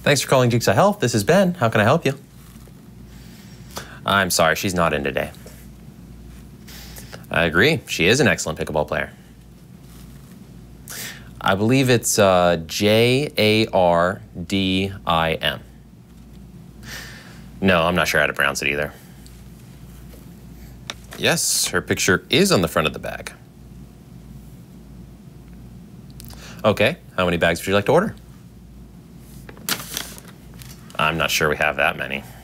Thanks for calling Jigsaw Health. This is Ben. How can I help you? I'm sorry, she's not in today. I agree. She is an excellent pickleball player. I believe it's Jardim. No, I'm not sure how to pronounce it either. Yes, her picture is on the front of the bag. Okay, how many bags would you like to order? I'm not sure we have that many.